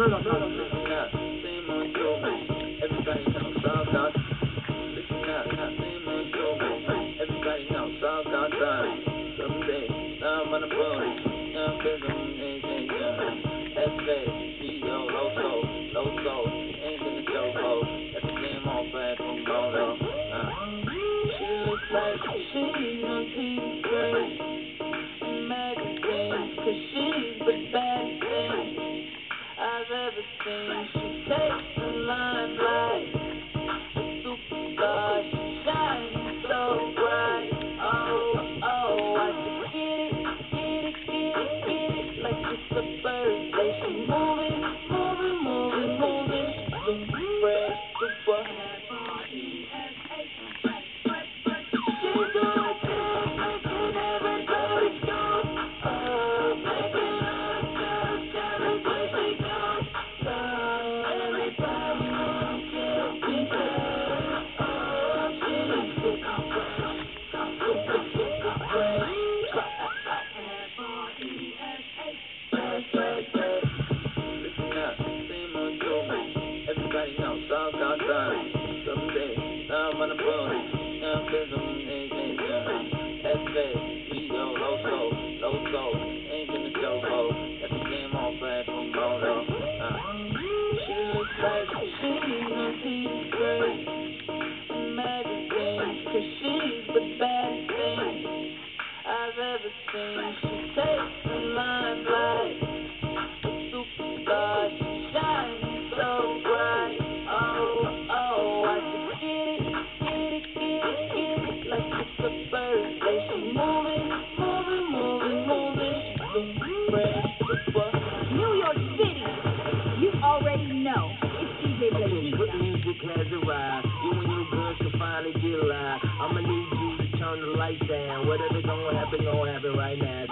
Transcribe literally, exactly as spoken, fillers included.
murder, murder. Listen up, same on your everybody knows all God. Listen up, same on your everybody knows all God time. Someday, I'm on the police. Young kids on the nation. S A, G O, low soul, low soul. Ain't in the chokehold. That's the game on bad from Mono. She looks like she's on T V screen. Magazine, cause she's the best thing I've ever seen. She takes the limelight, a superstar, she shines so bright. Oh, oh, I just get it, get it, get it, get it, like it's a birthday. She moving, moving, moving, moving, super fresh, super happy. She's doing things making everybody go. Oh, making all the girls everywhere she goes. Oh, everybody wanna get a piece of her. Oh, she's super fresh, super, super fresh. F R E S H, fresh, fresh, fresh. Listen up, same on Joe. Everybody knows all God's time. Someday, I'm on the police. Young kids on the nation. S A, G O, low soul, low soul. Ain't in the chokehold. That's the game on bad from Mono. Uh. She looks like she's on T V screen. Magazine, cause she's the best thing I've ever seen. She takes the limelight, a superstar, she shines so bright. Oh, oh, I just get it, get it, get it, get it, like it's a birthday. She moving, moving, moving, moving, super fresh, super. New York City, you already know. It's D J Okay, good Blazica. music has arrived. You and your girls can finally get live. I'ma need you to turn the lights down. Whatever gonna happen, gonna happen right now.